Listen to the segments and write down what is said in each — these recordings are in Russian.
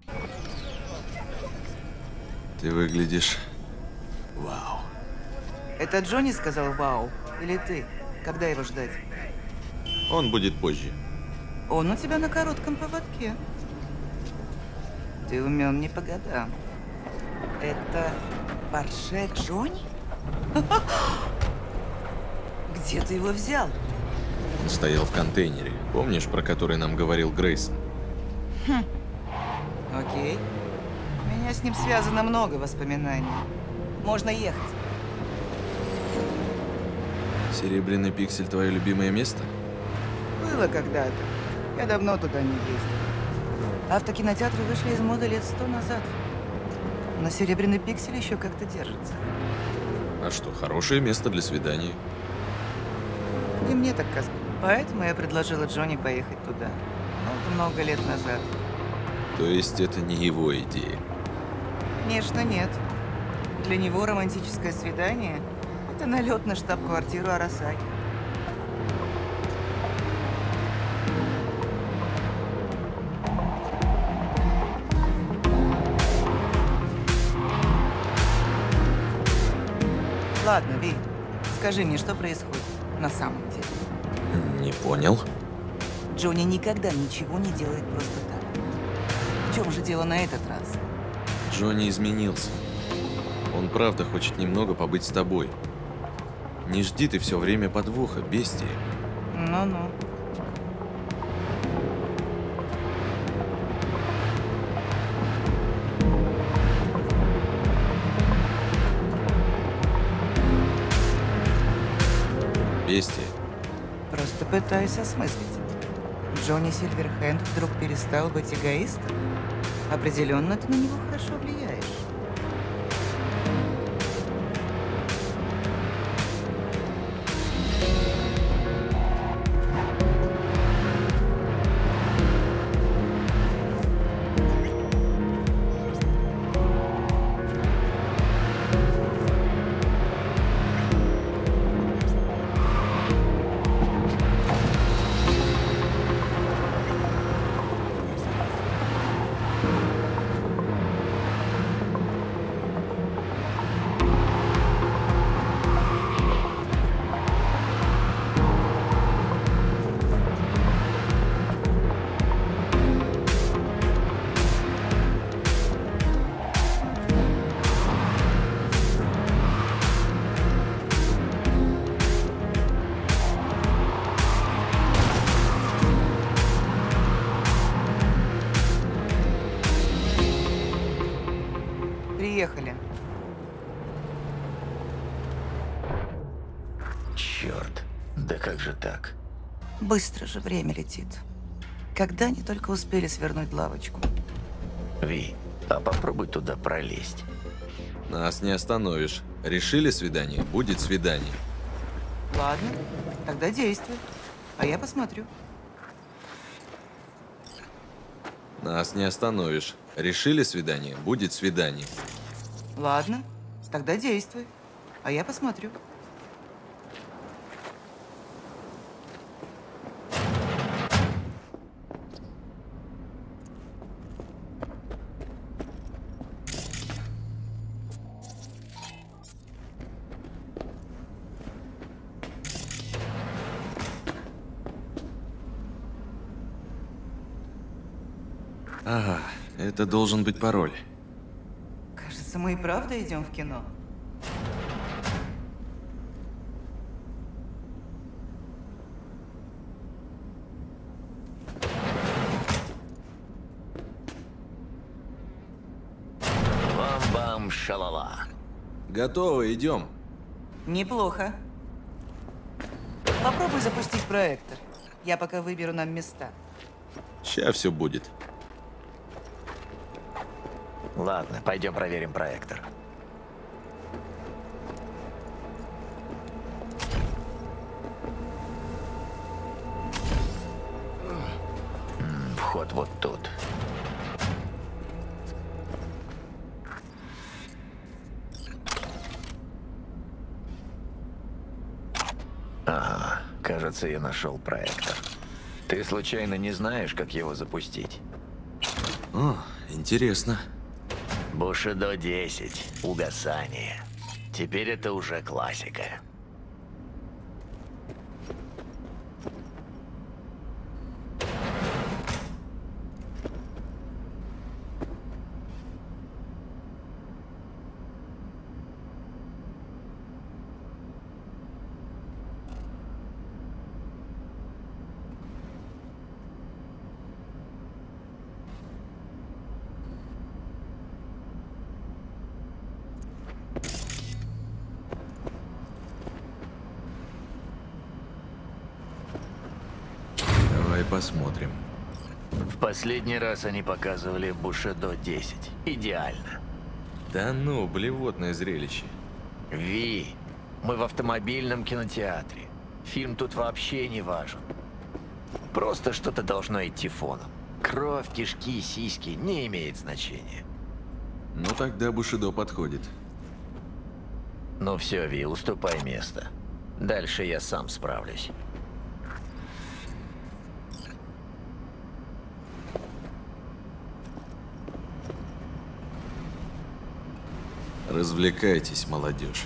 Ты выглядишь... Вау. Это Джонни сказал «вау» или ты? Когда его ждать? Он будет позже. Он у тебя на коротком поводке. Ты умен не по годам. Это Порше Джонни? Где ты его взял? Он стоял в контейнере. Помнишь, про который нам говорил Грейсон? Окей. У меня с ним связано много воспоминаний. Можно ехать. Серебряный пиксель — твое любимое место? Было когда-то. Я давно туда не ездил. Автокинотеатры вышли из моды лет 100 назад. Но серебряный пиксель еще как-то держится. А что, хорошее место для свидания? И мне так казалось. Поэтому я предложила Джонни поехать туда. Много-много лет назад. То есть это не его идея? Конечно, нет. Для него романтическое свидание – это налет на штаб-квартиру Арасаки. Ладно, Ви, скажи мне, что происходит на самом деле? Не понял. Джонни никогда ничего не делает просто так. В чем же дело на этот раз? Джонни изменился. Он правда хочет немного побыть с тобой. Не жди ты все время подвоха, бестия. Ну-ну. Бестия. Просто пытаюсь осмыслить. Джонни Сильверхенд вдруг перестал быть эгоистом? Определенно ты на него хорошо влияешь. Приехали. Черт, да как же так? Быстро же время летит. Когда они только успели свернуть лавочку? Ви, а попробуй туда пролезть. Нас не остановишь. Решили свидание? Будет свидание. Ладно, тогда действуй. А я посмотрю. Нас не остановишь. Решили свидание? Будет свидание. Ладно, тогда действуй. А я посмотрю. Ага, это должен быть пароль. Кажется, мы и правда идем в кино. Бам-бам-шалала. Готово, идем. Неплохо. Попробуй запустить проектор. Я пока выберу нам места. Ща все будет. Ладно, пойдем проверим проектор. Вход вот тут. Ага, кажется, я нашел проектор. Ты случайно не знаешь, как его запустить? О, интересно. Интересно. Бушидо 10. Угасание. Теперь это уже классика. Давай посмотрим. В последний раз они показывали Бушидо 10. Идеально. Да ну, блевотное зрелище. Ви, мы в автомобильном кинотеатре. Фильм тут вообще не важен. Просто что-то должно идти фоном. Кровь, кишки, сиськи не имеет значения. Ну тогда Бушидо подходит. Ну все, Ви, уступай место. Дальше я сам справлюсь. Развлекайтесь, молодежь.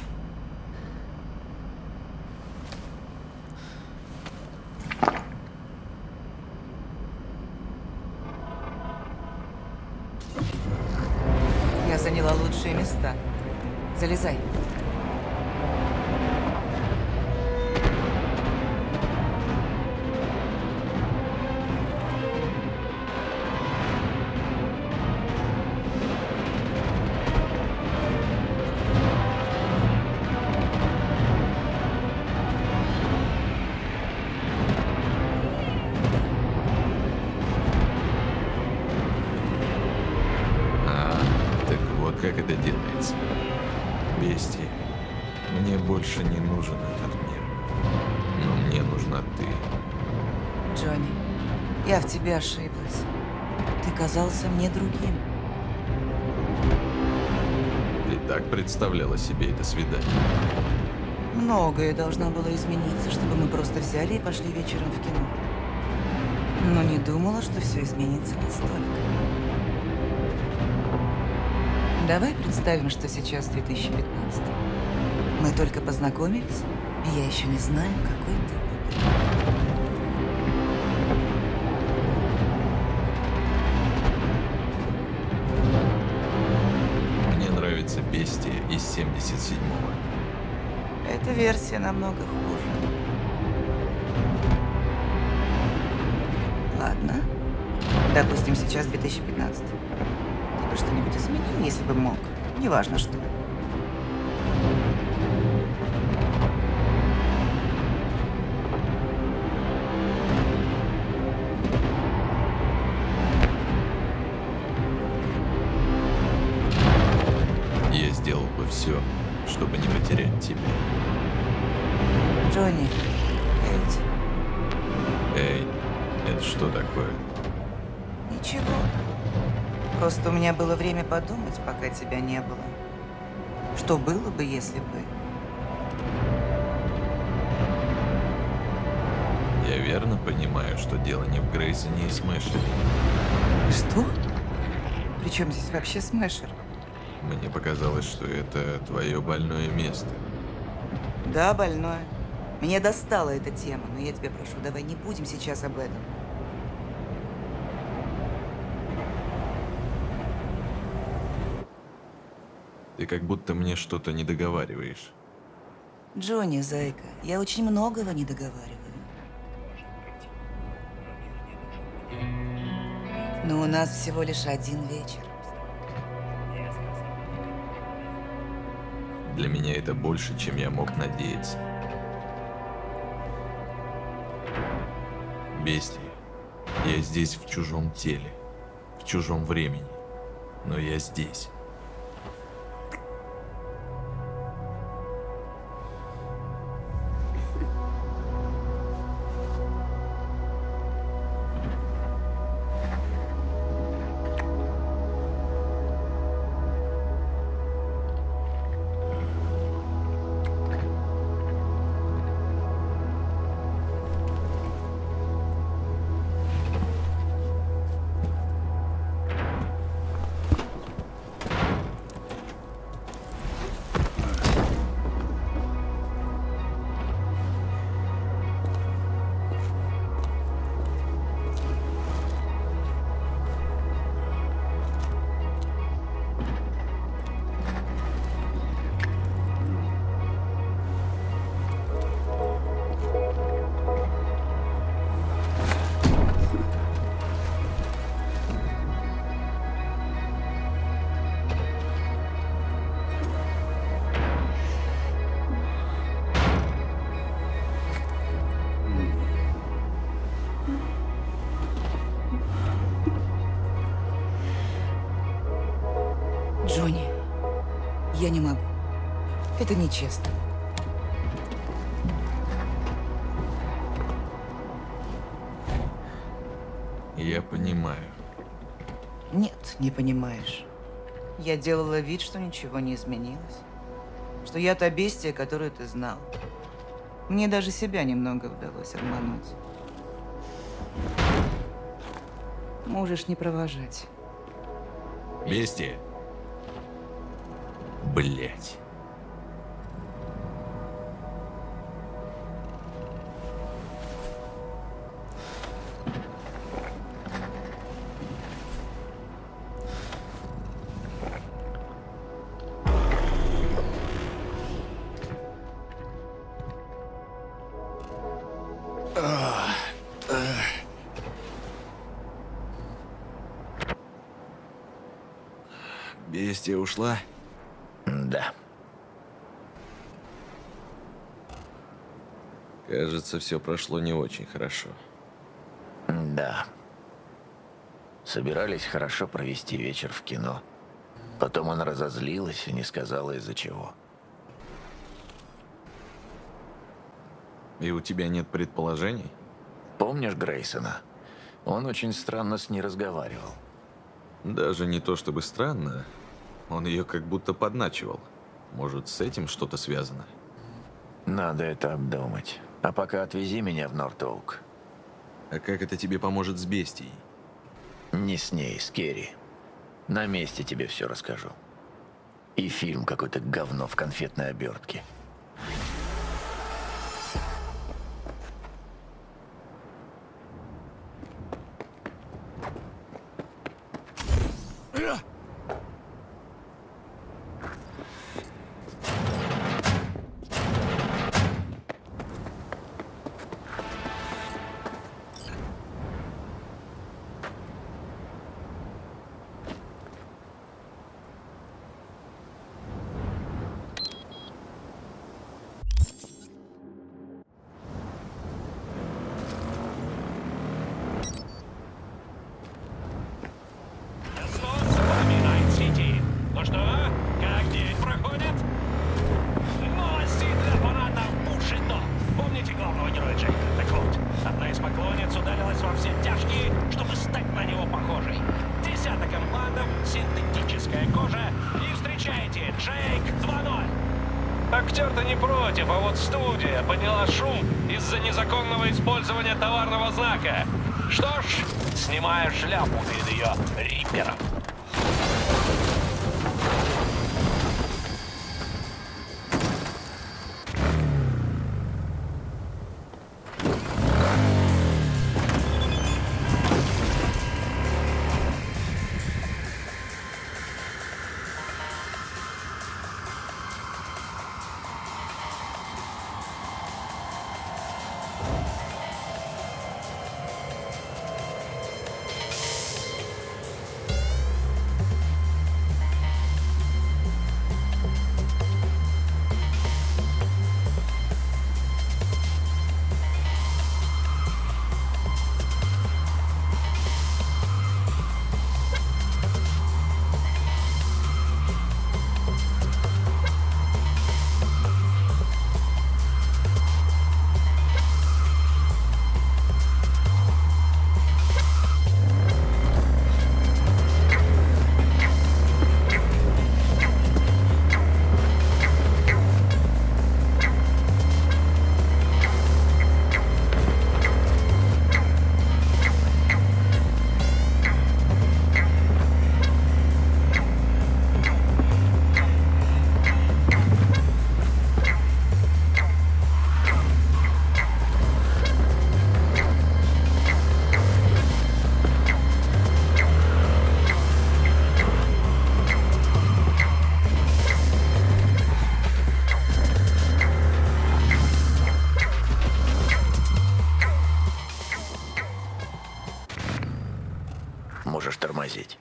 Я заняла лучшие места. Залезай. Так вот как это делается. Бестия, мне больше не нужен этот мир. Но мне нужна ты. Джонни, я в тебе ошиблась. Ты казался мне другим. Ты так представляла себе это свидание? Многое должно было измениться, чтобы мы просто взяли и пошли вечером в кино. Но не думала, что все изменится настолько. Давай представим, что сейчас 2015. Мы только познакомились, и я еще не знаю, какой ты. Мне нравится Бестия из 77-го. Эта версия намного хуже. Ладно. Допустим, сейчас 2015. Ты бы что-нибудь изменил, если бы мог? Неважно что. Я сделал бы все, чтобы не потерять тебя. Джонни, ведь Эй, это что такое? ничего. Просто у меня было время подумать, пока тебя не было. Что было бы, если бы... Я верно понимаю, что дело не в Грейсоне и Смэшере? Что? Причем здесь вообще Смэшер? Мне показалось, что это твое больное место. Да, больное. Меня достала эта тема, но я тебя прошу, давай не будем сейчас об этом. Ты как будто мне что-то не договариваешь. Джонни, зайка, я очень многого не договариваю. Но у нас всего лишь один вечер. Для меня это больше, чем я мог надеяться. Бестия, я здесь в чужом теле, в чужом времени, но я здесь. Джонни, я не могу. Это нечестно. Я понимаю. Нет, не понимаешь. Я делала вид, что ничего не изменилось. Что я та бестия, которую ты знал. Мне даже себя немного удалось обмануть. Можешь не провожать. Бестия. Блять. Бестия ушла? Да. Кажется, все прошло не очень хорошо. Да. Собирались хорошо провести вечер в кино. Потом она разозлилась и не сказала, из-за чего. И у тебя нет предположений? Помнишь Грейсона? Он очень странно с ней разговаривал. Даже не то чтобы странно. Он ее как будто подначивал. Может, с этим что-то связано? Надо это обдумать. А пока отвези меня в Норт-Оук. А как это тебе поможет с бестией? Не с ней, с Керри. На месте тебе все расскажу. И фильм какой-то говно в конфетной обертке. Ну что, как день проходит? Новости для фанатов Бушидо. Помните главного героя Джейка? Так вот, одна из поклонниц ударилась во все тяжкие, чтобы стать на него похожей. Десяток имплантов, синтетическая кожа и встречайте, Джейк 2.0. Актер-то не против, а вот студия подняла шум из-за незаконного использования товарного знака. Что ж, снимаю шляпу перед ее рипером. Можешь тормозить.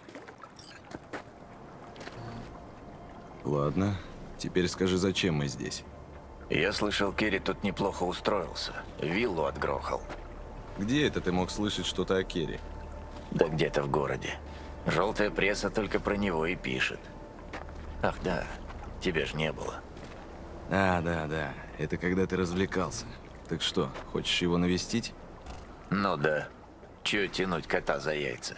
Ладно. Теперь скажи, зачем мы здесь? Я слышал, Керри тут неплохо устроился. Виллу отгрохал. Где это ты мог слышать что-то о Керри? Да где-то в городе. Желтая пресса только про него и пишет. Ах да, тебя ж не было. Да. Это когда ты развлекался. Так что, хочешь его навестить? Ну да. Чё тянуть кота за яйца?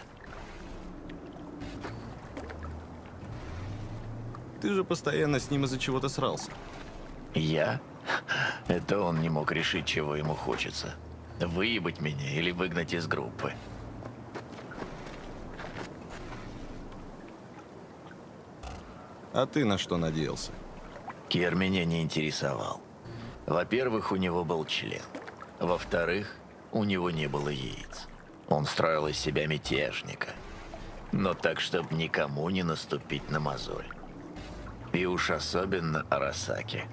Ты же постоянно с ним из-за чего-то срался. Я? Это он не мог решить, чего ему хочется. Выебать меня или выгнать из группы. А ты на что надеялся? Кер меня не интересовал. Во-первых, у него был член. Во-вторых, у него не было яиц. Он строил из себя мятежника. Но так, чтобы никому не наступить на мозоль. И уж особенно Арасаки.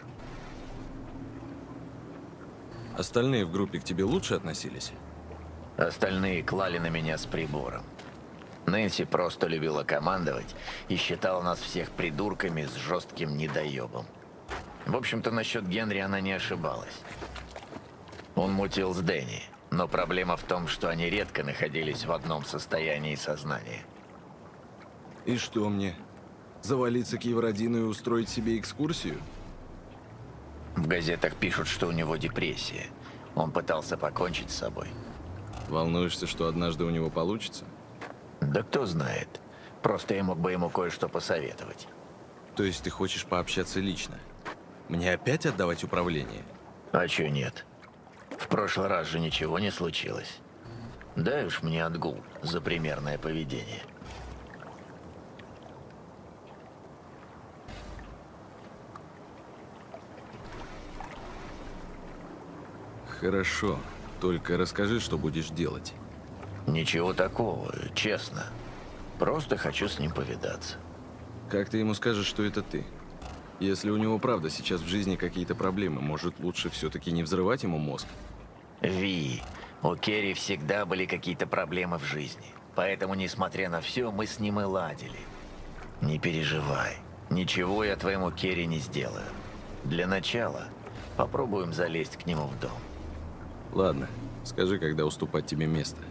Остальные в группе к тебе лучше относились? Остальные клали на меня с прибором. Нэнси просто любила командовать и считала нас всех придурками с жестким недоебом. В общем-то, насчет Генри она не ошибалась. Он мутил с Дэнни, но проблема в том, что они редко находились в одном состоянии сознания. И что мне? Завалиться к Евродину и устроить себе экскурсию? В газетах пишут, что у него депрессия. Он пытался покончить с собой. Волнуешься, что однажды у него получится? Да кто знает. Просто я мог бы ему кое-что посоветовать. То есть ты хочешь пообщаться лично? Мне опять отдавать управление? А чё нет? В прошлый раз же ничего не случилось. Дай уж мне отгул за примерное поведение. Хорошо. Только расскажи, что будешь делать. Ничего такого, честно. Просто хочу с ним повидаться. Как ты ему скажешь, что это ты? Если у него правда сейчас в жизни какие-то проблемы, может, лучше все-таки не взрывать ему мозг? Ви, у Керри всегда были какие-то проблемы в жизни. Поэтому, несмотря на все, мы с ним и ладили. Не переживай. Ничего я твоему Керри не сделаю. Для начала попробуем залезть к нему в дом. Ладно, скажи, когда уступать тебе место.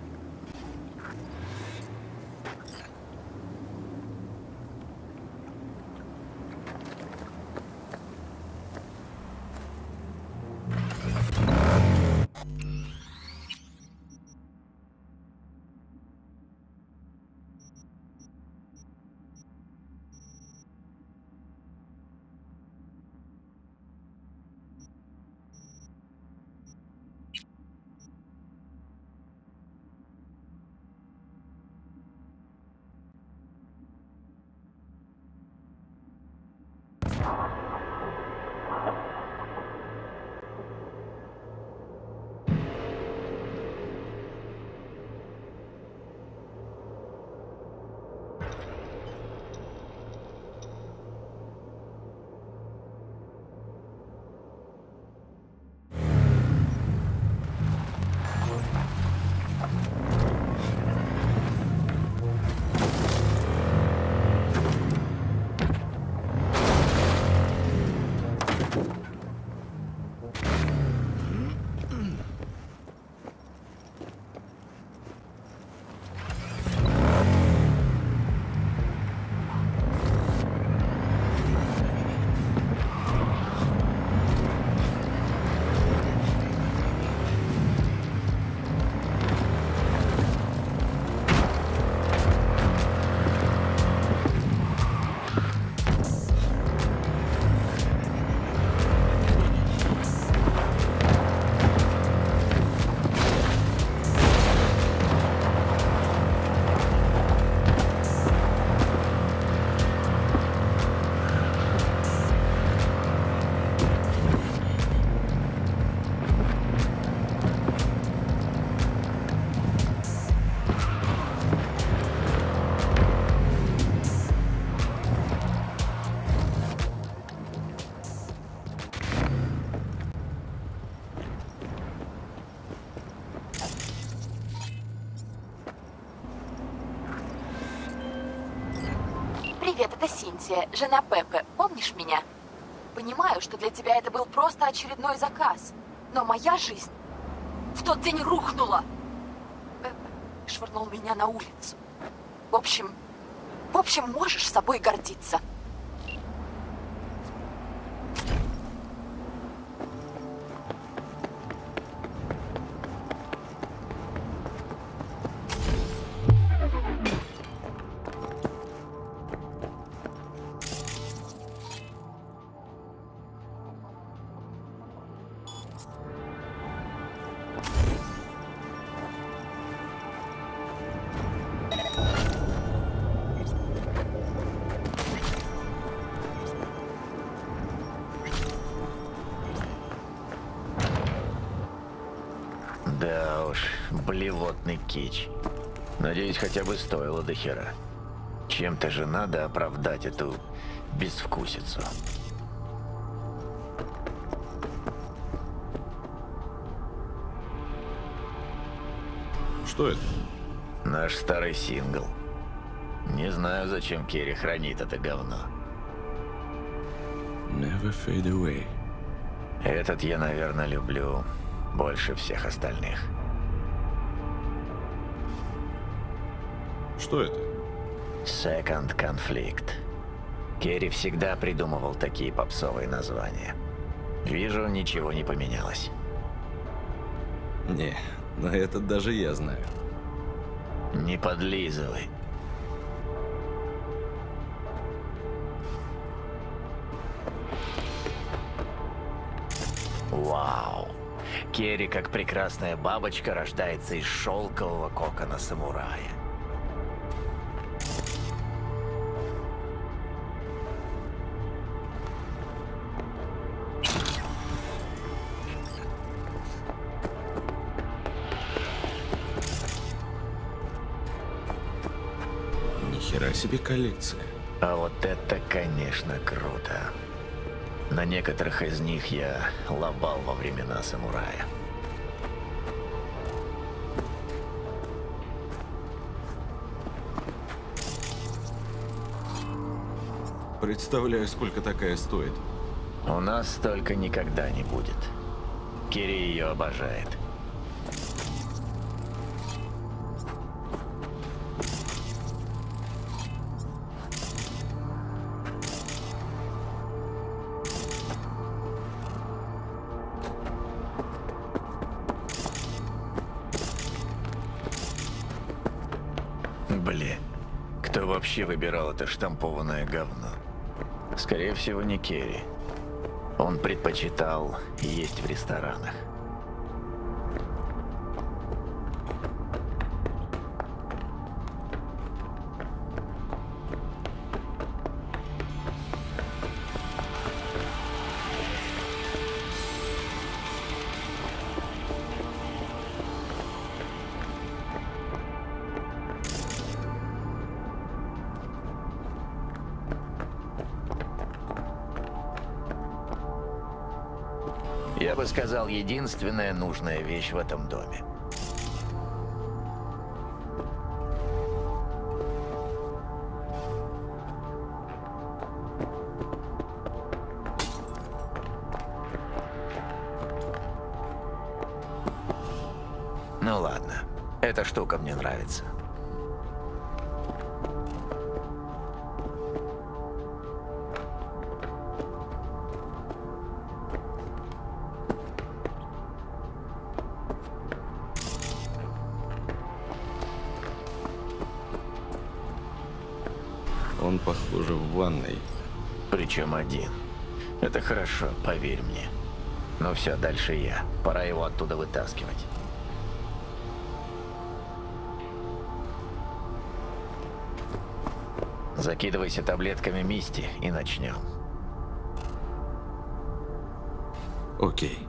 Привет, это Синтия, жена Пеппы. Помнишь меня? Понимаю, что для тебя это был просто очередной заказ. Но моя жизнь в тот день рухнула. Пеппа швырнул меня на улицу. В общем, можешь собой гордиться. уж, блевотный кич. Надеюсь, хотя бы стоило до хера. Чем-то же надо оправдать эту безвкусицу. Что это? Наш старый сингл. Не знаю, зачем Керри хранит это говно. Never fade away. Этот я, наверное, люблю больше всех остальных. Что это? Second Conflict. Керри всегда придумывал такие попсовые названия. Вижу, ничего не поменялось. Не, но это даже я знаю. Не подлизывай. Вау. Керри, как прекрасная бабочка, рождается из шелкового кокона самурая. Нихера себе коллекция. А вот это, конечно, круто. На некоторых из них я лобал во времена самурая. Представляю, сколько такая стоит. У нас столько никогда не будет. Керри ее обожает. Блин, кто вообще выбирал это штампованное говно? Скорее всего, не Керри. Он предпочитал есть в ресторанах. Я бы сказал, единственная нужная вещь в этом доме. Ну ладно, эта штука мне нравится. Он, похоже, в ванной. Причем один. Это хорошо, поверь мне. Ну все, дальше я. Пора его оттуда вытаскивать. Закидывайся таблетками Мисти и начнем. Окей.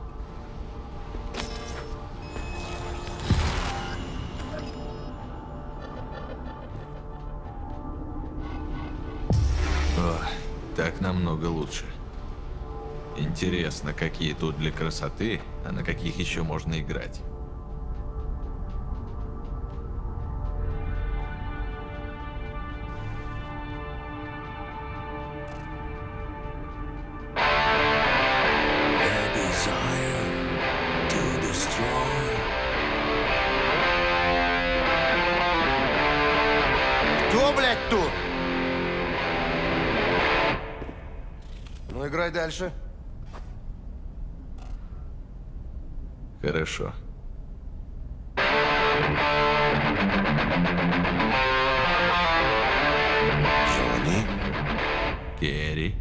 О, так намного лучше. Интересно, какие тут для красоты, а на каких еще можно играть. Кто, блядь, тут? Ну, играй дальше. Хорошо. Джонни? Керри.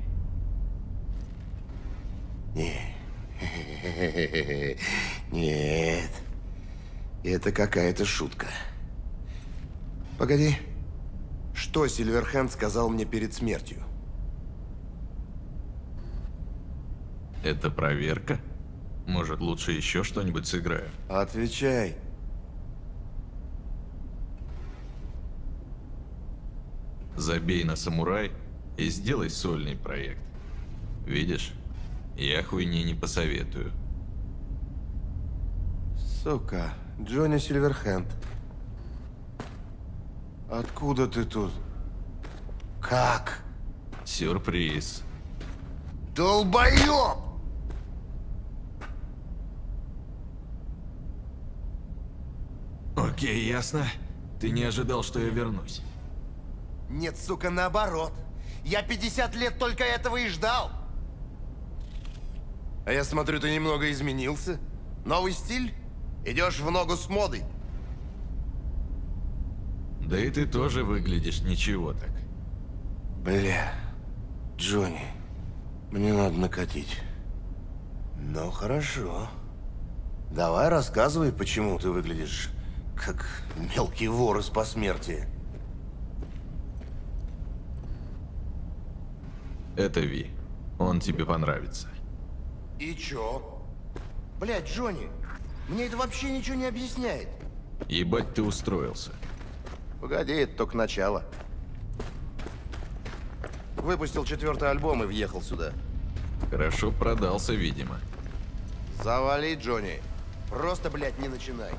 Нет. Это какая-то шутка. Погоди. Что Сильверхенд сказал мне перед смертью? Это проверка? Может, лучше еще что-нибудь сыграю? Отвечай. Забей на самурай и сделай сольный проект. Видишь, я хуйни не посоветую. Сука, Джонни Сильверхенд. Откуда ты тут? Как? Сюрприз. Долбоёб! Окей, ясно. Ты не ожидал, что я вернусь. Нет, сука, наоборот. Я 50 лет только этого и ждал. А я смотрю, ты немного изменился. Новый стиль? Идешь в ногу с модой. Да и ты тоже выглядишь ничего так. Бля, Джонни, мне надо накатить. Ну, хорошо. Давай рассказывай, почему ты выглядишь как мелкий вор из посмертия. Это Ви. Он тебе понравится. И чё? Блядь, Джонни, мне это вообще ничего не объясняет. Ебать ты устроился. Погоди, это только начало. Выпустил 4-й альбом и въехал сюда. Хорошо продался, видимо. Завали, Джонни. Просто, блядь, не начинай.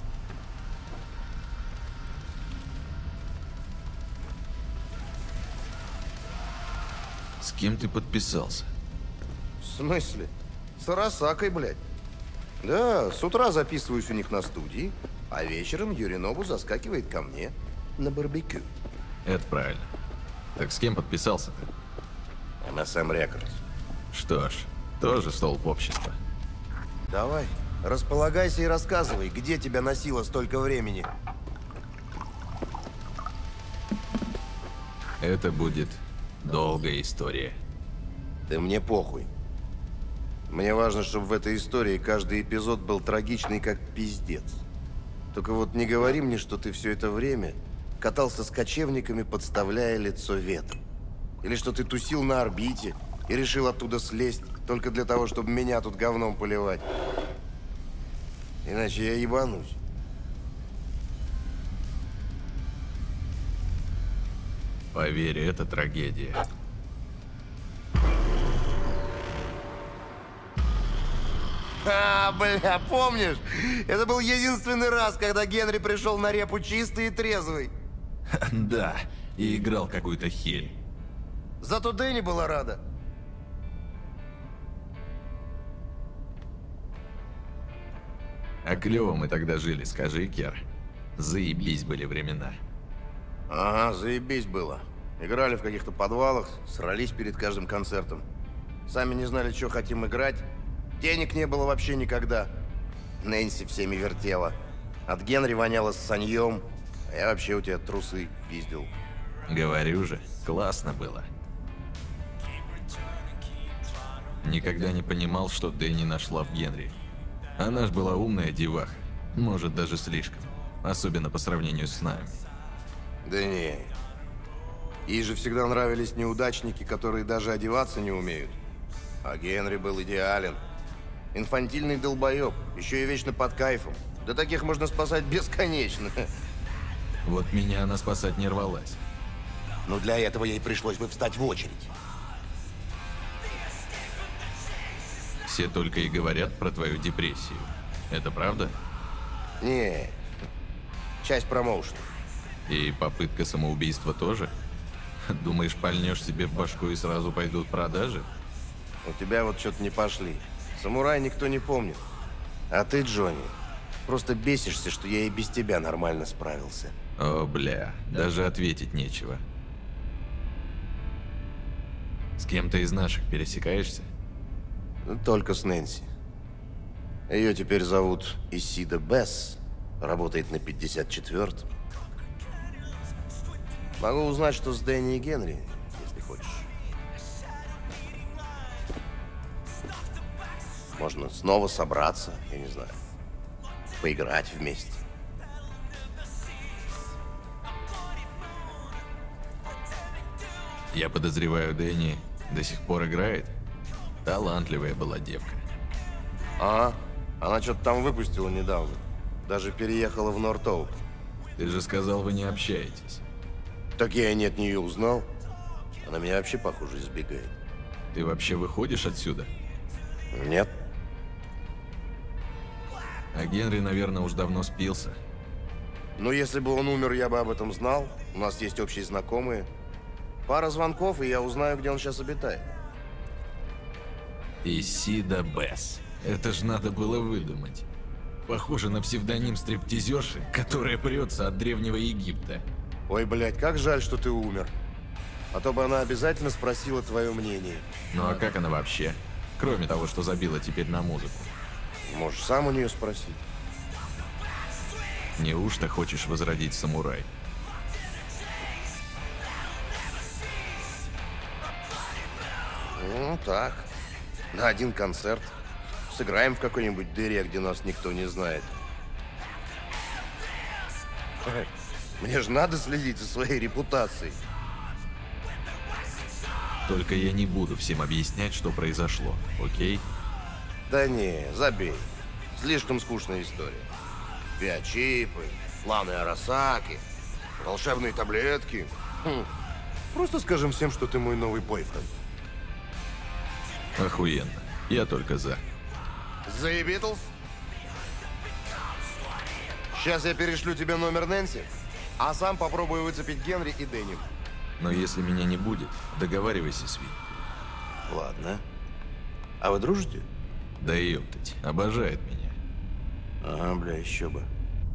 С кем ты подписался? В смысле? С Арасакой, блядь. Да, с утра записываюсь у них на студии, а вечером Юринобу заскакивает ко мне на барбекю. Это правильно. Так с кем подписался-то? MSM Records. Что ж, тоже столб общества. Давай, располагайся и рассказывай, где тебя носило столько времени. Это будет долгая история. Да мне похуй. Мне важно, чтобы в этой истории каждый эпизод был трагичный, как пиздец. Только вот не говори мне, что ты все это время катался с кочевниками, подставляя лицо ветру. Или что ты тусил на орбите и решил оттуда слезть только для того, чтобы меня тут говном поливать. Иначе я ебанусь. Поверь, это трагедия. А, бля, помнишь? Это был единственный раз, когда Генри пришел на репу чистый и трезвый. Да, и играл какую-то херь. Зато Дэнни была рада. А клево мы тогда жили, скажи, Кер. Заебись были времена. Ага, заебись было. Играли в каких-то подвалах, срались перед каждым концертом. Сами не знали, что хотим играть. Денег не было вообще никогда. Нэнси всеми вертела. От Генри воняло с саньем, а я вообще у тебя трусы пиздил. Говорю же, классно было. Никогда не понимал, что Дэнни нашла в Генри. Она ж была умная деваха. Может, даже слишком. Особенно по сравнению с нами. Да не. Ей же всегда нравились неудачники, которые даже одеваться не умеют. А Генри был идеален. Инфантильный долбоеб, еще и вечно под кайфом. Да таких можно спасать бесконечно. Вот меня она спасать не рвалась. Но для этого ей пришлось бы встать в очередь. Все только и говорят про твою депрессию. Это правда? Не, часть промоушена. И попытка самоубийства тоже? Думаешь, пальнешь себе в башку и сразу пойдут продажи? У тебя вот что-то не пошли. Самурай никто не помнит. А ты, Джонни, просто бесишься, что я и без тебя нормально справился. О, бля, даже ответить нечего. С кем-то из наших пересекаешься? Только с Нэнси. Ее теперь зовут Исида Бесс. Работает на 54-м. Могу узнать, что с Дэнни и Генри, если хочешь. Можно снова собраться, я не знаю. Поиграть вместе. Я подозреваю, Дэнни до сих пор играет. Талантливая была девка. Ага. Она что-то там выпустила недавно. Даже переехала в Норт-Оук. Ты же сказал, вы не общаетесь. Так я и не от нее узнал. Она меня вообще, похоже, избегает. Ты вообще выходишь отсюда? Нет. А Генри, наверное, уж давно спился. Ну, если бы он умер, я бы об этом знал. У нас есть общие знакомые. Пара звонков, и я узнаю, где он сейчас обитает. Исида Бесс. Это ж надо было выдумать. Похоже на псевдоним стриптизерши, которая прется от Древнего Египта. Ой, блядь, как жаль, что ты умер. А то бы она обязательно спросила твое мнение. Ну а как она вообще? Кроме того, что забила теперь на музыку. Можешь сам у нее спросить. Неужто хочешь возродить самурай? Ну, так. На один концерт. Сыграем в какой-нибудь дыре, где нас никто не знает. Мне же надо следить за своей репутацией. Только я не буду всем объяснять, что произошло, окей? Да не, забей. Слишком скучная история. Биочипы, планы Арасаки, волшебные таблетки. Просто скажем всем, что ты мой новый бойфренд. Охуенно. Я только за. The Beatles? Сейчас я перешлю тебе номер Нэнси, а сам попробую выцепить Генри и Дэнни. Но если меня не будет, договаривайся с Ви. Ладно. А вы дружите? Да ёптать, обожает меня. Ага, бля, еще бы.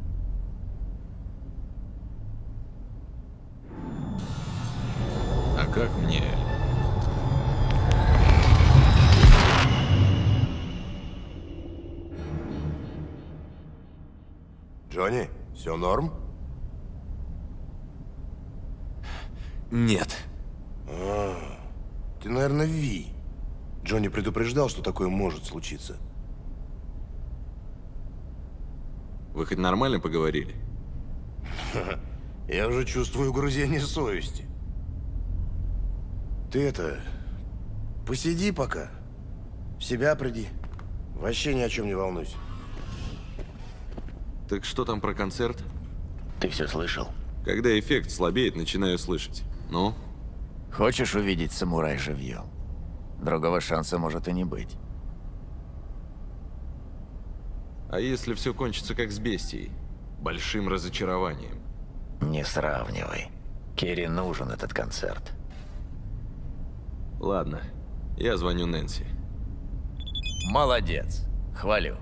А как мне? Джонни, все норм? Нет. Ты, наверное, Ви. Джонни предупреждал, что такое может случиться. Вы хоть нормально поговорили? Я уже чувствую угрызение совести. Ты это... Посиди пока. В себя приди. Вообще ни о чем не волнуйся. Так что там про концерт? Ты все слышал? Когда эффект слабеет, начинаю слышать. Ну? Хочешь увидеть самурай живьем? Другого шанса может и не быть. А если все кончится как с бестией? Большим разочарованием. Не сравнивай. Керри нужен этот концерт. Ладно, я звоню Нэнси. Молодец. Хвалю.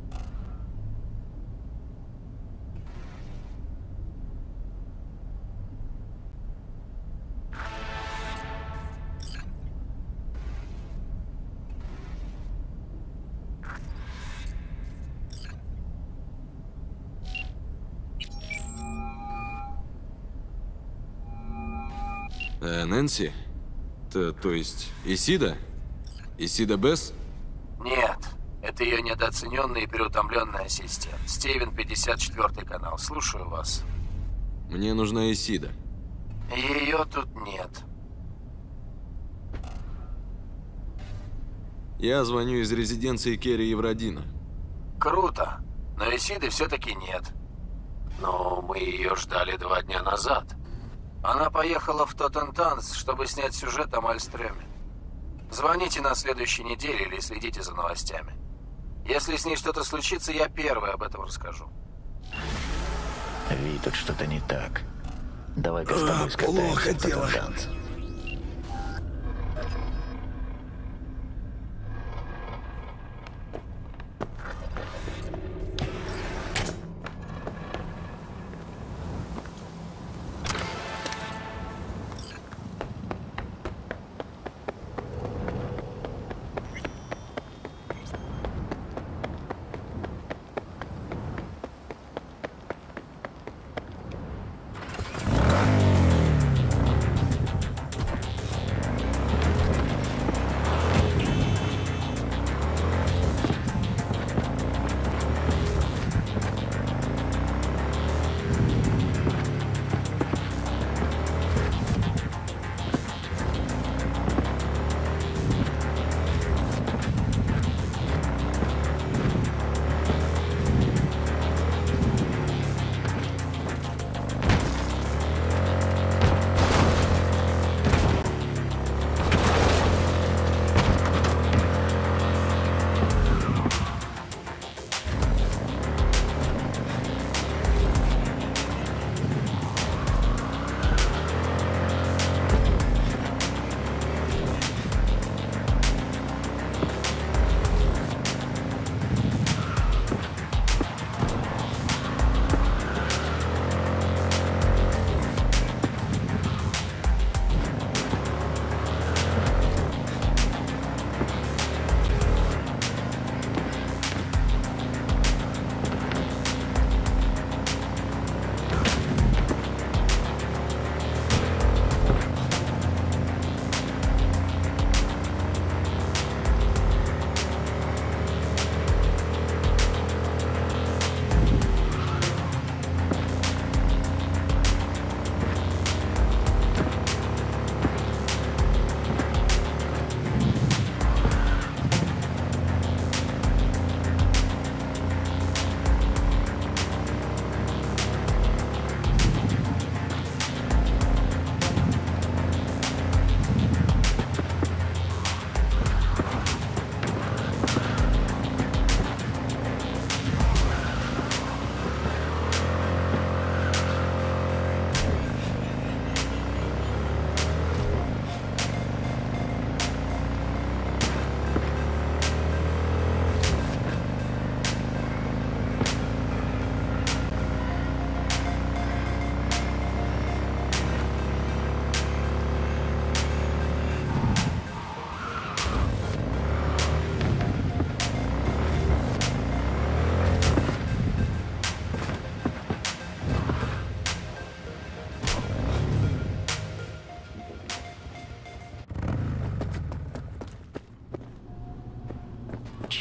Нэнси? То есть Исида? Исида Бесс? Нет, это ее недооцененный и переутомленный ассистент. Стивен, 54 канал. Слушаю вас. Мне нужна Исида. Ее тут нет. Я звоню из резиденции Керри Евродина. Круто, но Исиды все-таки нет. Но мы ее ждали 2 дня назад. Она поехала в Тоттентанс, чтобы снять сюжет о Мальстреме. Звоните на следующей неделе или следите за новостями. Если с ней что-то случится, я первый об этом расскажу. Ви, тут что-то не так. Давай-ка с тобой скатаемся в Тоттентанс.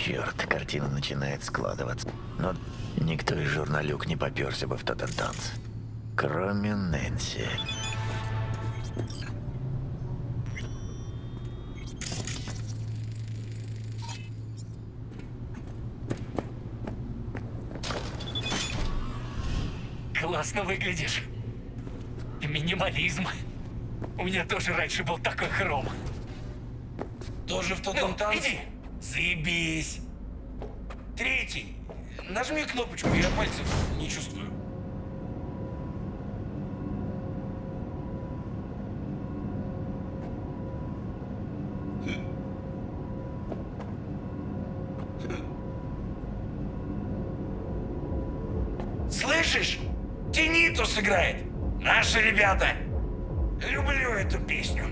Черт, картина начинает складываться. Но никто из журналюк не попёрся бы в Тоттентанс. Кроме Нэнси. Классно выглядишь. Минимализм. У меня тоже раньше был такой хром. Тоже в Ну, Тоттентанс? иди. Заебись. Третий. Нажми кнопочку, я пальцев не чувствую. Слышишь? Тинитус играет. Наши ребята. Люблю эту песню.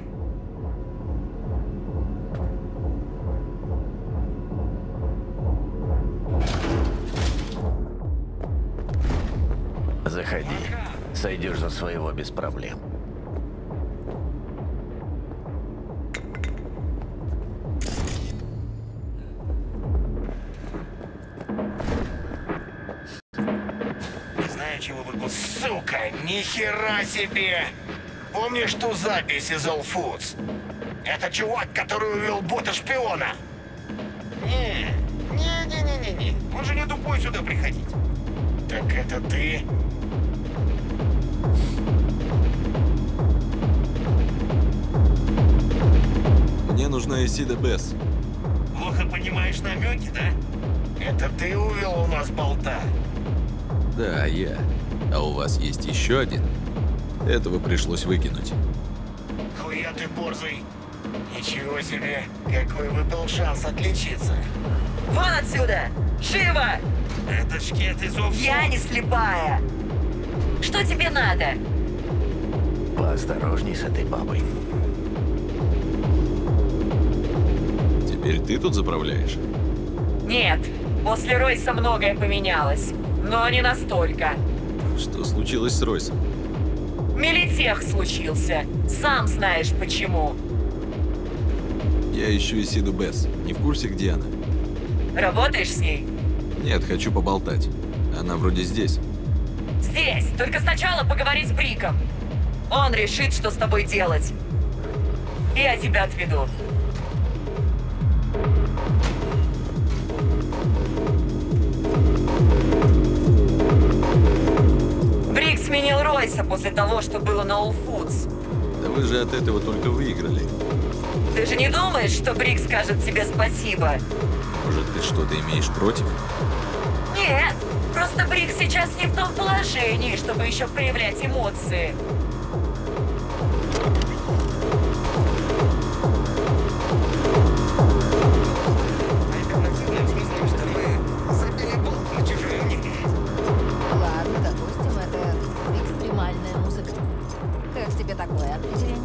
Заходи. Сойдешь за своего без проблем. Не знаю, чего вы... Сука, нихера себе! Помнишь ту запись из All Foods? Это чувак, который увел бота-шпиона. Не. Он же не тупой сюда приходить. Так это ты? Мне нужна Исида Бесс. Плохо понимаешь намеки, да? Это ты увел у нас болта? Да, я. А у вас есть еще один? Этого пришлось выкинуть. Хуя ты борзый. Ничего себе, какой выпал шанс отличиться. Вон отсюда! Живо! Это шкет из All Foods. Я не слепая! Что тебе надо? Поосторожней с этой бабой. Теперь ты тут заправляешь? Нет, после Ройса многое поменялось. Но не настолько. Что случилось с Ройсом? Милитех случился. Сам знаешь почему. Я ищу Исиду Бесс. Не в курсе, где она? Работаешь с ней? Нет, хочу поболтать. Она вроде здесь. Здесь. Только сначала поговори с Бриком. Он решит, что с тобой делать. Я тебя отведу. Брик сменил Ройса после того, что было на All Foods. Да вы же от этого только выиграли. Ты же не думаешь, что Брик скажет тебе спасибо? Может, ты что-то имеешь против? Нет, просто Брик сейчас не в том положении, чтобы еще проявлять эмоции. Альтернативным смыслом, что мы забили болт на чужое мнение. Ладно, допустим, это экстремальная музыка. Как тебе такое определение?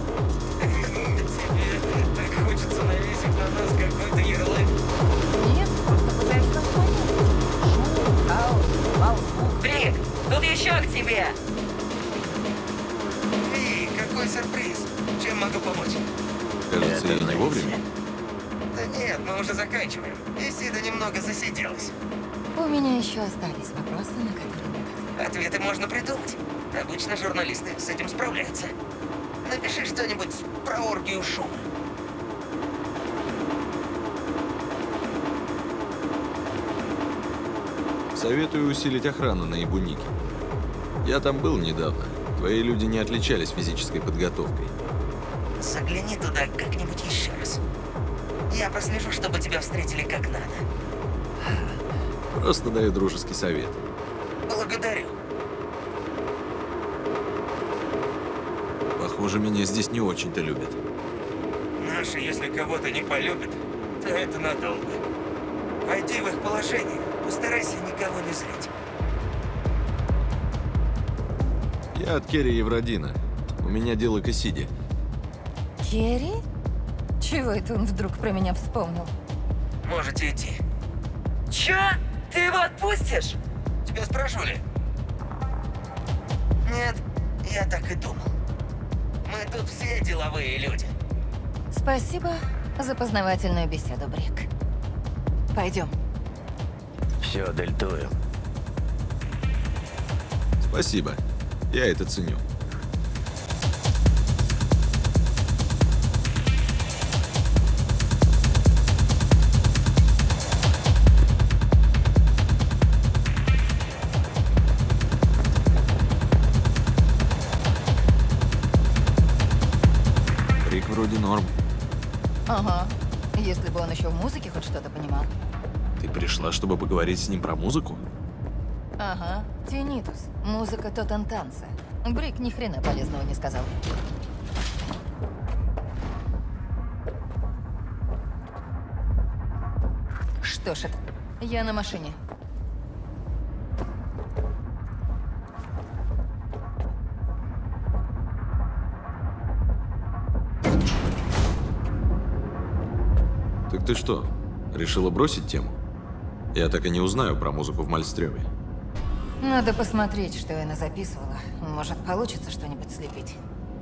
Тебе так хочется навесить на нас какой-то ярлык. Нет, просто пытаюсь вас понять. Шум, хаос, вау, звук. Брик, тут еще к тебе. И какой сюрприз. Чем могу помочь? Кажется, я не вовремя. Да нет, мы уже заканчиваем. Исида немного засиделась. У меня еще остались вопросы, на которые нет. Ответы можно придумать. Обычно журналисты с этим справляются. Напиши что-нибудь про оргию шума. Советую усилить охрану на Ибунике. Я там был недавно. Твои люди не отличались физической подготовкой. Загляни туда как-нибудь еще раз. Я прослежу, чтобы тебя встретили как надо. Просто даю дружеский совет. Благодарю. Похоже, меня здесь не очень-то любят. Наши, если кого-то не полюбят, то это надолго. Войди в их положение, постарайся никого не злить. Я от Керри Евродина. У меня дело к Исиде. Керри? Чего это он вдруг про меня вспомнил? Можете идти. Че? Ты его отпустишь? Тебя спрашивали? Нет, я так и думал. Мы тут все деловые люди. Спасибо за познавательную беседу, Брик. Пойдем. Все, дельтуем. Спасибо. Я это ценю. Рик вроде норм. Ага. Если бы он еще в музыке хоть что-то понимал. Ты пришла, чтобы поговорить с ним про музыку? Ага. Тинитус. Музыка Тотентанса. Брик ни хрена полезного не сказал. Что ж это? Я на машине. Так ты что, решила бросить тему? Я так и не узнаю про музыку в Мальстрёме. Надо посмотреть, что я назаписывала. Может, получится что-нибудь слепить.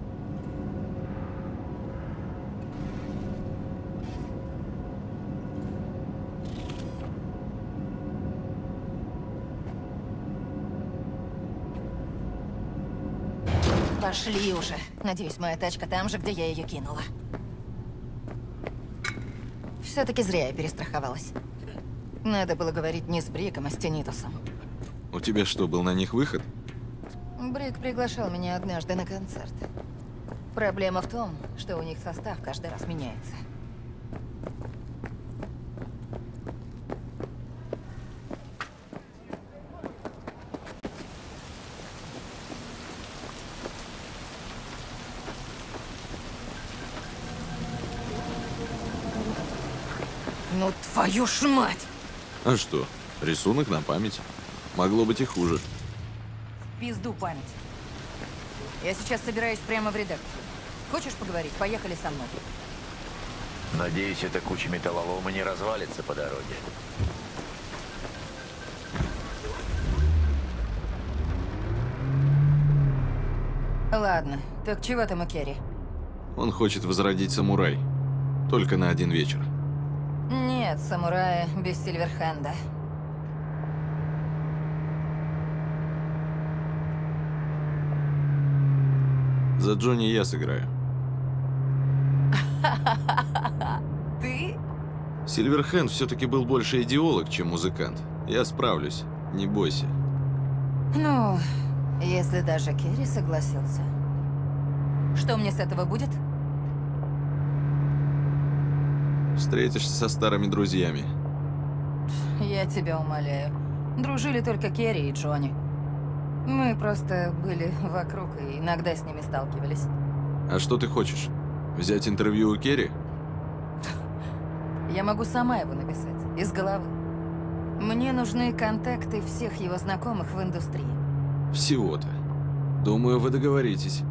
Пошли уже. Надеюсь, моя тачка там же, где я ее кинула. Все-таки зря я перестраховалась. Надо было говорить не с Бриком, а с Тинитусом. У тебя что, был на них выход? Брик приглашал меня однажды на концерт. Проблема в том, что у них состав каждый раз меняется. Ну твою ж мать! А что, рисунок на память. Могло быть и хуже. Пизду память. Я сейчас собираюсь прямо в редакцию. Хочешь поговорить? Поехали со мной. Надеюсь, эта куча металлолома не развалится по дороге. Ладно, так чего там у Керри? Он хочет возродить самурай. Только на один вечер. Нет, самурая без Сильверхенда. За Джонни я сыграю. Ты? Сильверхенд все-таки был больше идеолог, чем музыкант. Я справлюсь, не бойся. Ну, если даже Керри согласился. Что мне с этого будет? Встретишься со старыми друзьями. Я тебя умоляю. Дружили только Керри и Джонни. Мы просто были вокруг и иногда с ними сталкивались. А что ты хочешь? Взять интервью у Керри? Я могу сама его написать, из головы. Мне нужны контакты всех его знакомых в индустрии. Всего-то. Думаю, вы договоритесь.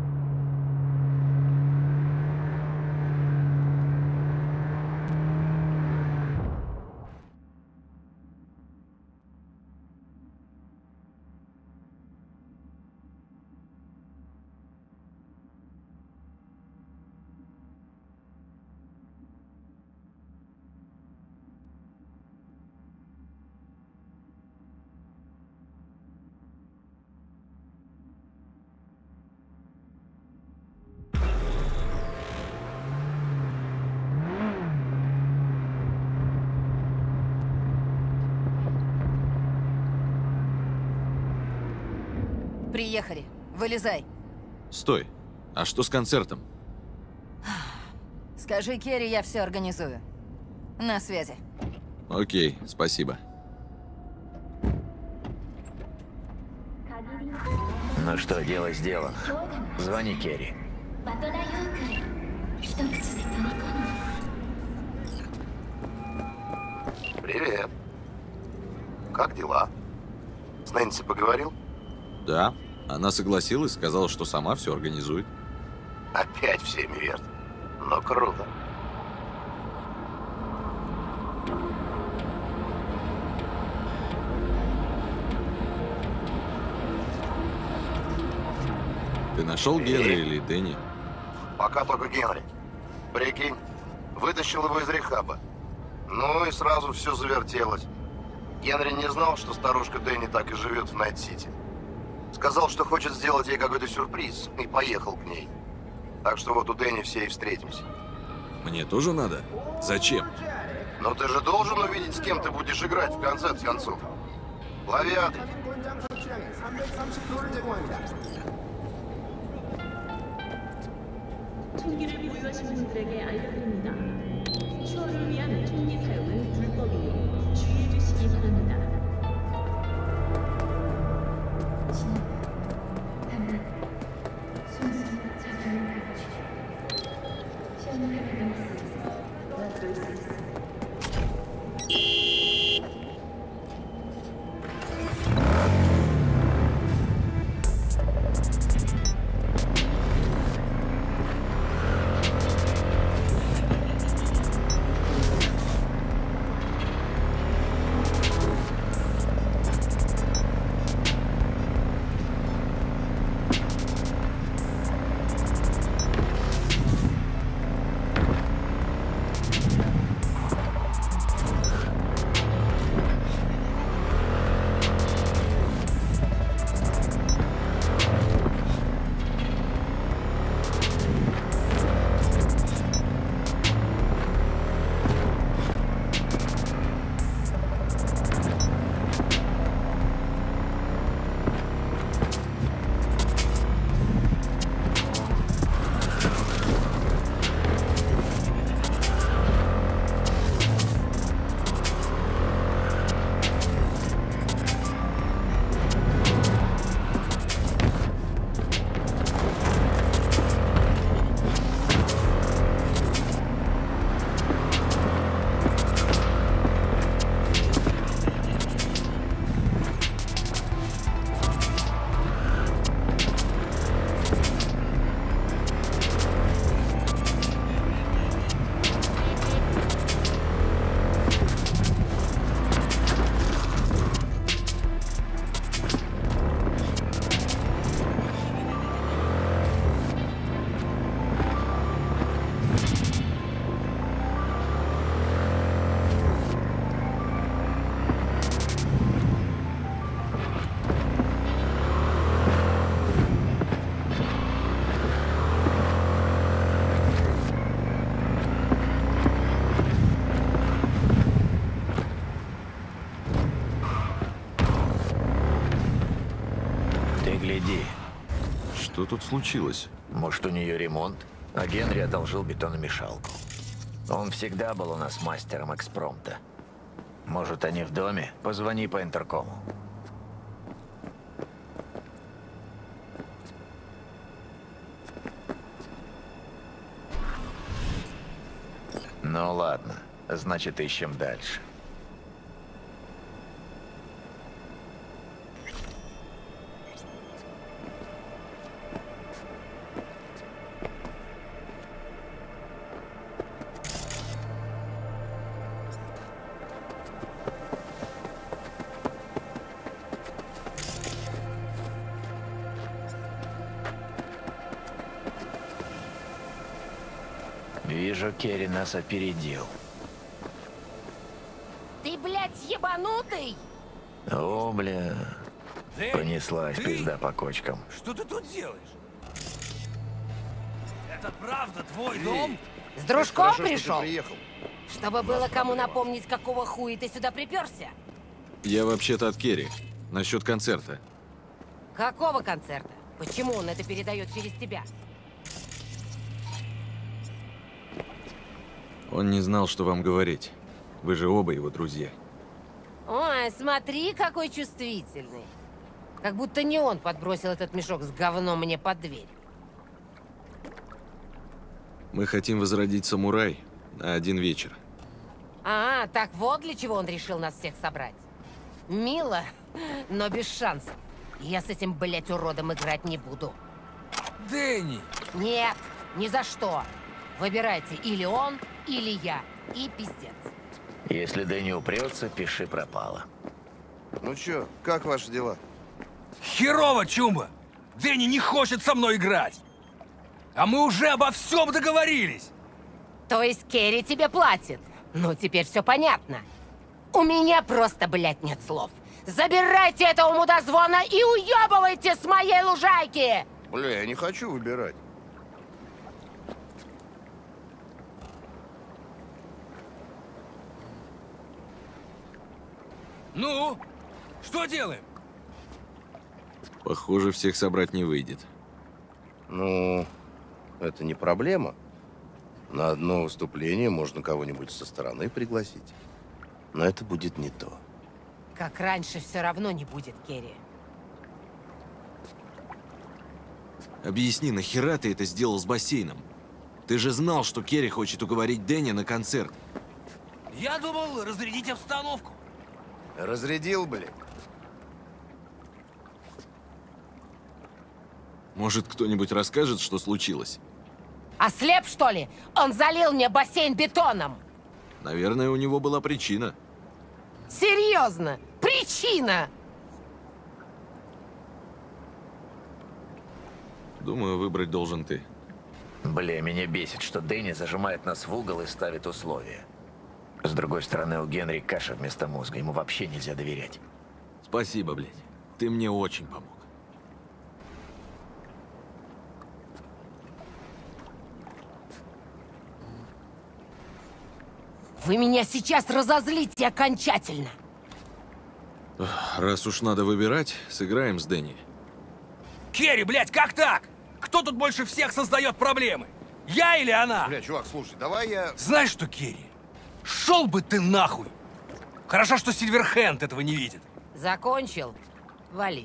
Приехали. Вылезай. Стой. А что с концертом? Скажи Керри, я все организую. На связи. Окей, спасибо. Ну что, дело сделано. Звони Керри. Привет. Как дела? С Нэнси поговорил? Да. Она согласилась, сказала, что сама все организует. Опять всеми верт. Но круто. Ты нашел Генри или Дэнни? Пока только Генри. Прикинь, вытащил его из рехаба. Ну и сразу все завертелось. Генри не знал, что старушка Дэнни так и живет в Найт-Сити. Сказал, что хочет сделать ей какой-то сюрприз, и поехал к ней. Так что вот у Дэнни все и встретимся. Мне тоже надо? Зачем? Но ты же должен увидеть, с кем ты будешь играть в конце концов. Лови адрес. 총기를 보유하신 분들에게 알려드립니다. 추월을 위한 총기 사용은 불법이니 주의해 주시기 바랍니다. Гляди. Что тут случилось? Может, у нее ремонт? А Генри одолжил бетономешалку. Он всегда был у нас мастером экспромта. Может, они в доме? Позвони по интеркому. Ну ладно, значит, ищем дальше. Вижу, Керри нас опередил. Ты, блядь, ебанутый? О, бля. Понеслась пизда по кочкам. Что ты тут делаешь? Это правда твой дом? С дружком Хорошо, пришел? что ты приехал. Чтобы было кому напомнить, какого хуя ты сюда приперся? Я вообще-то от Керри. Насчет концерта. Какого концерта? Почему он это передает через тебя? Он не знал, что вам говорить. Вы же оба его друзья. Ой, смотри, какой чувствительный. Как будто не он подбросил этот мешок с говном мне под дверь. Мы хотим возродить самурай на один вечер. А, так вот для чего он решил нас всех собрать. Мило, но без шансов. Я с этим, блядь, уродом играть не буду. Дэнни! Нет, ни за что. Выбирайте или он, или я. И пиздец. Если Дэнни упрется, пиши пропало. Ну чё, как ваши дела? Херово, Чумба! Дэнни не хочет со мной играть! А мы уже обо всем договорились! То есть Керри тебе платит? Ну, теперь все понятно. У меня просто, блядь, нет слов. Забирайте этого мудозвона и уебывайте с моей лужайки! Бля, я не хочу выбирать. Ну, что делаем? Похоже, всех собрать не выйдет. Ну, это не проблема. На одно выступление можно кого-нибудь со стороны пригласить. Но это будет не то. Как раньше все равно не будет, Керри. Объясни, нахера ты это сделал с бассейном? Ты же знал, что Керри хочет уговорить Дэнни на концерт. Я думал разрядить обстановку. Разрядил, блин. Может, кто-нибудь расскажет, что случилось? Ослеп, что ли? Он залил мне бассейн бетоном! Наверное, у него была причина. Серьезно? Причина! Думаю, выбрать должен ты. Бля, меня бесит, что Дэнни зажимает нас в угол и ставит условия. С другой стороны, у Генри каша вместо мозга. Ему вообще нельзя доверять. Спасибо, блядь. Ты мне очень помог. Вы меня сейчас разозлите окончательно! Раз уж надо выбирать, сыграем с Дэнни. Керри, блядь, как так? Кто тут больше всех создает проблемы? Я или она? Бля, чувак, слушай, давай я... Знаешь что, Керри? Шел бы ты нахуй! Хорошо, что Сильверхенд этого не видит. Закончил? Вали.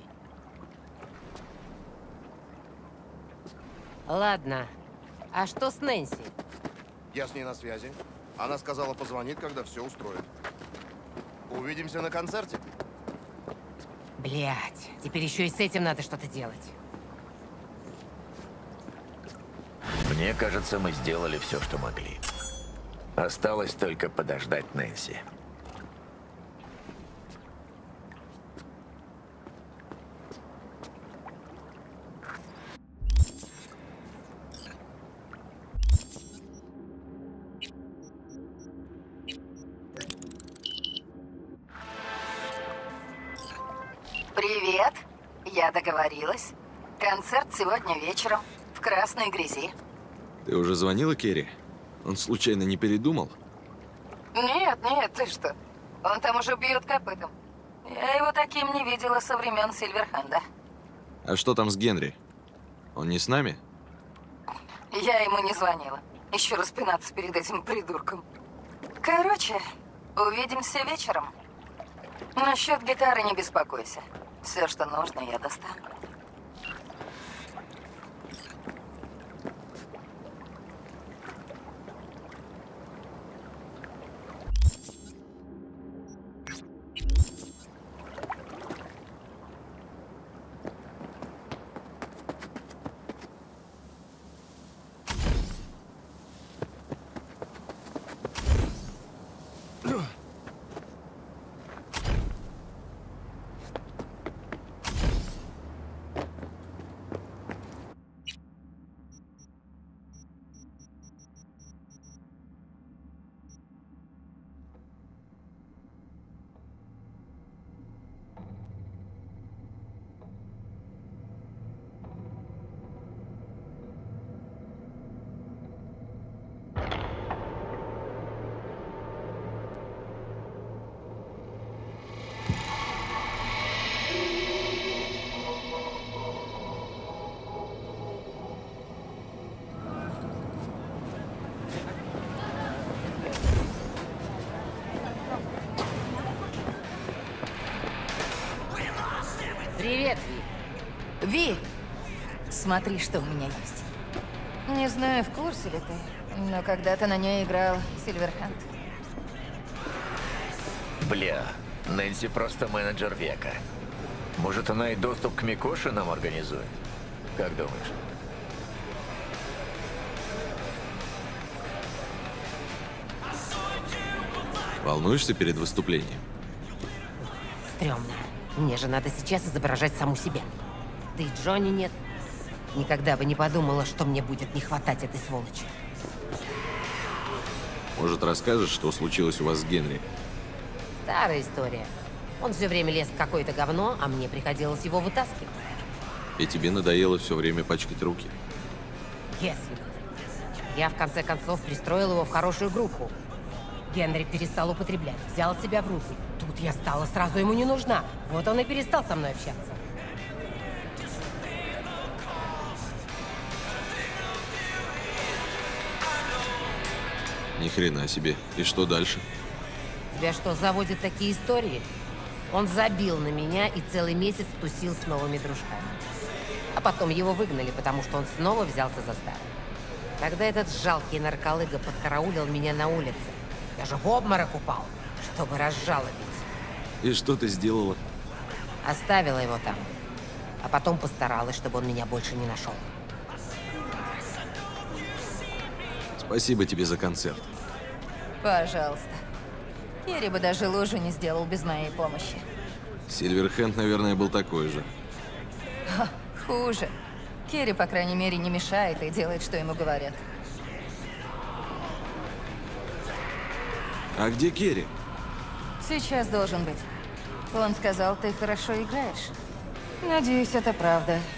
Ладно. А что с Нэнси? Я с ней на связи. Она сказала, позвонит, когда все устроит. Увидимся на концерте. Блядь, теперь еще и с этим надо что-то делать. Мне кажется, мы сделали все, что могли. Осталось только подождать Нэнси. Привет. Я договорилась. Концерт сегодня вечером в Красной Грязи. Ты уже звонила Керри? Он случайно не передумал? Нет, нет, ты что? Он там уже бьет копытом. Я его таким не видела со времен Сильверхенда. А что там с Генри? Он не с нами? Я ему не звонила. Еще распинаться перед этим придурком. Короче, увидимся вечером. Насчет гитары не беспокойся. Все, что нужно, я достану. Привет, Ви. Ви, смотри, что у меня есть. Не знаю, в курсе ли ты, но когда-то на ней играл Сильверхенд. Бля, Нэнси просто менеджер века. Может, она и доступ к Микоши нам организует? Как думаешь? Волнуешься перед выступлением? Стрёмно. Мне же надо сейчас изображать саму себя. Да и Джонни нет. Никогда бы не подумала, что мне будет не хватать этой сволочи. Может, расскажешь, что случилось у вас с Генри? Старая история. Он все время лез в какое-то говно, а мне приходилось его вытаскивать. И тебе надоело все время пачкать руки? Если бы. Я, в конце концов, пристроил его в хорошую группу. Генри перестал употреблять, взял себя в руки. Тут я стала сразу ему не нужна. Вот он и перестал со мной общаться. Ни хрена себе. И что дальше? Тебя что, заводят такие истории? Он забил на меня и целый месяц тусил с новыми дружками. А потом его выгнали, потому что он снова взялся за старое. Тогда этот жалкий нарколыга подкараулил меня на улице. Я же в обморок упал, чтобы разжалобить. И что ты сделала? Оставила его там. А потом постаралась, чтобы он меня больше не нашел. Спасибо тебе за концерт. Пожалуйста. Керри бы даже лужу не сделал без моей помощи. Сильверхенд, наверное, был такой же. Ха, хуже. Керри, по крайней мере, не мешает и делает, что ему говорят. А где Керри? Сейчас должен быть. Он сказал, ты хорошо играешь. Надеюсь, это правда.